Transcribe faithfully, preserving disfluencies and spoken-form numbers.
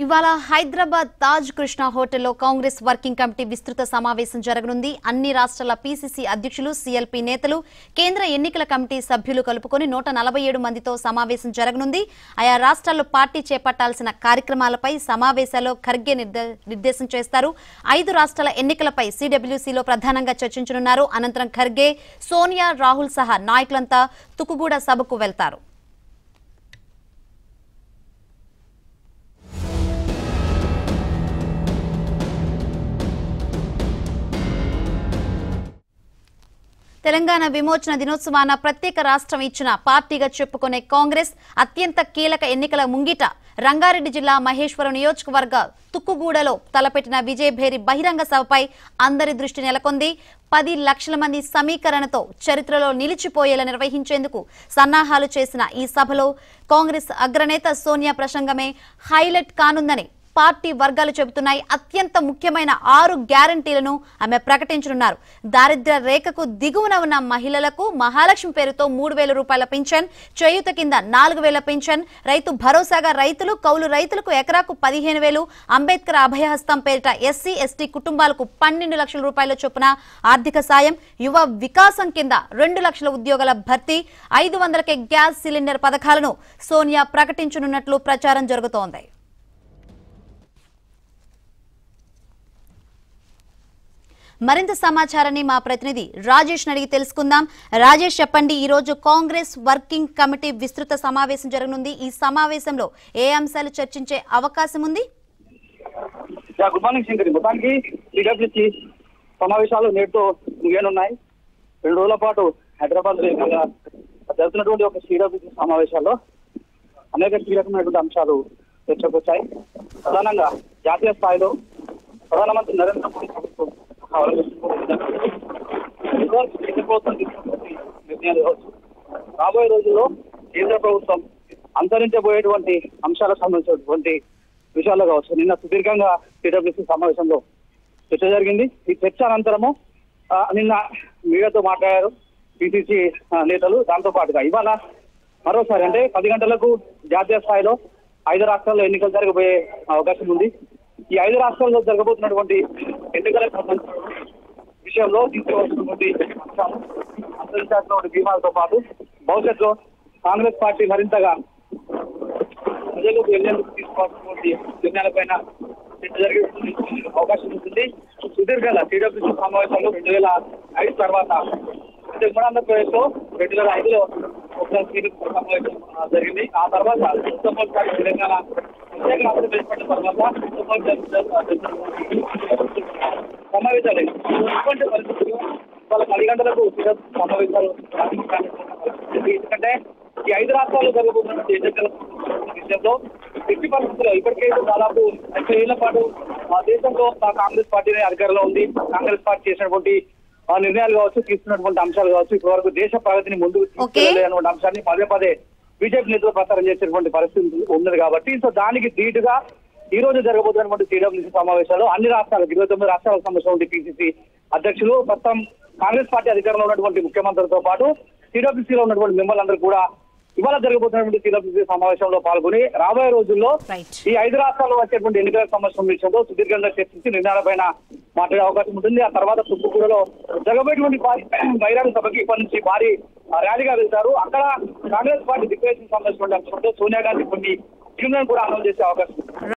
ఇవాళ హైదరాబాద్ తాజ్ కృష్ణ హోటల్లో Congress working committee విస్తృత సమావేశం జరగనుంది. అన్ని రాష్ట్రాల పీసీసీ అధ్యక్షులు, సీఎల్పీ నేతలు, కేంద్ర ఎన్నికల కమిటీ సభ్యులు కలుపుకొని నూట నలభై ఏడు మందితో సమావేశం జరగనుంది. ఆయా రాష్ట్రాల్లో పార్టీ చేపట్టాల్సిన కార్యక్రమాలపై సమావేశాల్లో ఖర్గే నిర్దేశం చేస్తారు. ఐదు రాష్ట్రాల ఎన్నికలపై సీడబ్ల్యూసీలో ప్రధానంగా చర్చించనున్నారు. అనంతరం ఖర్గే, సోనియా, రాహుల్ సహా నాయకులంతా తుకుగూడ సభకు వెళ్తారు. తెలంగాణ విమోచన దినోత్సవాన ప్రత్యేక రాష్ట్రం ఇచ్చిన పార్టీగా చెప్పుకునే కాంగ్రెస్ అత్యంత కీలక ఎన్నికల ముంగిట రంగారెడ్డి జిల్లా మహేశ్వరం నియోజకవర్గ తుక్కుగూడలో తలపెట్టిన విజయభేరి బహిరంగ సభపై అందరి దృష్టి నెలకొంది. పది లక్షల మంది సమీకరణతో చరిత్రలో నిలిచిపోయేలా నిర్వహించేందుకు సన్నాహాలు చేసిన ఈ సభలో కాంగ్రెస్ అగ్రనేత సోనియా ప్రసంగమే హైలైట్ కానుందని పార్టీ వర్గాలు చెబుతున్నాయి. అత్యంత ముఖ్యమైన ఆరు గ్యారంటీలను ఆమె ప్రకటించనున్నారు. దారిద్ర్య రేఖకు దిగువన ఉన్న మహిళలకు మహాలక్ష్మి పేరుతో మూడు వేల రూపాయల పింఛన్, చేయూత కింద నాలుగు వేల పింఛన్, రైతు భరోసాగా రైతులు, కౌలు రైతులకు ఎకరాకు పదిహేను వేలు, అంబేద్కర్ అభయహస్తం పేరిట ఎస్సీ ఎస్టీ కుటుంబాలకు పన్నెండు లక్షల రూపాయల చొప్పున ఆర్థిక సాయం, యువ వికాసం కింద రెండు లక్షల ఉద్యోగాల భర్తీ, ఐదు వందలకే గ్యాస్ సిలిండర్ పథకాలను సోనియా ప్రకటించనున్నట్లు ప్రచారం జరుగుతోంది. మరింత సమాచారాన్ని మా ప్రతినిధి రాజేష్ అడిగి తెలుసుకుందాం. రాజేష్, చెప్పండి, ఈ రోజు కాంగ్రెస్ వర్కింగ్ కమిటీ విస్తృత సమావేశం జరగనుంది. ఈ సమావేశంలో ఏ అంశాలు చర్చించే అవకాశం ఉంది? Good morning Shankari. మొత్తానికి సిడబ్ల్యూసీ సమావేశాలు నేటితో ముగియనున్నాయి. రెండు రోజుల పాటు హైదరాబాద్ లో జరుగుతున్నటువంటి ఒక సిడబ్ల్యూసీ సమావేశాల్లో అనేక కీలకమైనటువంటి అంశాలు చర్చకొచ్చాయి. ప్రధానంగా జాతీయ స్థాయిలో ప్రధానమంత్రి నరేంద్ర మోడీ ప్రభుత్వం నిర్ణయాలు కావచ్చు, రాబోయే రోజుల్లో కేంద్ర ప్రభుత్వం అనుసరించబోయేటువంటి అంశాలకు సంబంధించినటువంటి విషయాల్లో కావచ్చు నిన్న సుదీర్ఘంగా సిడబ్ల్యూసీ సమావేశంలో చర్చ జరిగింది. ఈ చర్చ అనంతరము నిన్న మీడియాతో మాట్లాడారు పిసిసి నేతలు. దాంతో పాటుగా ఇవాళ మరోసారి అంటే పది గంటలకు జాతీయ స్థాయిలో ఐదు రాష్ట్రాల్లో ఎన్నికలు జరగబోయే అవకాశం ఉంది. ఈ ఐదు రాష్ట్రాల్లో జరగబోతున్నటువంటి ఎన్నికలకు సంబంధించిన విషయంలో తీసుకోవాల్సినటువంటి అంశాలు, అంతరించాల్సినటువంటి బీమాలతో పాటు భవిష్యత్తులో కాంగ్రెస్ పార్టీ మరింతగా ప్రజలకు వెళ్లేందుకు తీసుకోవాల్సినటువంటి నిర్ణయాలపైన చర్చ జరిగే అవకాశం ఉంటుంది. సుదీర్ఘంగా సిడబ్ల్యూసీ సమావేశాలు రెండు వేల ఐదు తర్వాత ఉమ్మడి ఆంధ్రప్రదేశ్ లో రెండు వేల ఐదులో ఒక సమావేశం జరిగింది. ఆ తర్వాత మొట్టమొదటిసారి తెలంగాణ ప్రత్యేక రాష్ట్రం ఏర్పడిన తర్వాత సమావేశాలు ఇటువంటి పరిస్థితులు వాళ్ళ పది గంటలకు సమావేశాలు ఎందుకంటే ఈ ఐదు రాష్ట్రాల్లో జరగబోతున్నటువంటి ఎన్నికల విషయంలో ఎట్టి పరిస్థితుల్లో ఇప్పటికైతే దాదాపు ముప్పై ఏళ్ల పాటు ఆ దేశంలో కాంగ్రెస్ పార్టీనే అధికారంలో ఉంది. కాంగ్రెస్ పార్టీ చేసినటువంటి ఆ నిర్ణయాలు కావచ్చు, తీసుకున్నటువంటి అంశాలు కావచ్చు, ఇప్పటి వరకు దేశ ప్రగతిని ముందుకు తీసుకెళ్లేటువంటి అంశాన్ని పదే పదే బీజేపీ నేతలు ప్రచారం చేసేటువంటి పరిస్థితి ఉన్నది. కాబట్టి సో దానికి ధీటుగా ఈ రోజు జరగబోతున్నటువంటి సిడబ్ల్యూసీ సమావేశాలు అన్ని రాష్ట్రాలకు ఇరవై తొమ్మిది రాష్ట్రాలకు సంబంధించినటువంటి పిసిసి అధ్యక్షులు, ప్రస్తుతం కాంగ్రెస్ పార్టీ అధికారంలో ఉన్నటువంటి ముఖ్యమంత్రితో పాటు సిడబ్ల్యూసీలో ఉన్నటువంటి మెంబర్లందరూ కూడా ఇవాళ జరగబోతున్నటువంటి సిడబ్ల్యూసీ సమావేశంలో పాల్గొని రాబోయే రోజుల్లో ఈ ఐదు రాష్ట్రాల్లో వచ్చేటువంటి ఎన్నికలకు సంబంధించిన విషయంలో సుదీర్ఘంగా చర్చించి నిర్ణయాలపైన మాట్లాడే అవకాశం ఉంటుంది. ఆ తర్వాత తుక్కుగూడలో జరగబోయేటువంటి బహిరంగ సభకి ఇప్పటి నుంచి భారీ ర్యాలీగా వెళ్తారు. అక్కడ కాంగ్రెస్ పార్టీ డిక్లరేషన్ సంబంధించినటువంటి అంశంతో సోనియా గాంధీ కొన్ని టీంలను కూడా అమలు చేసే అవకాశం ఉంది.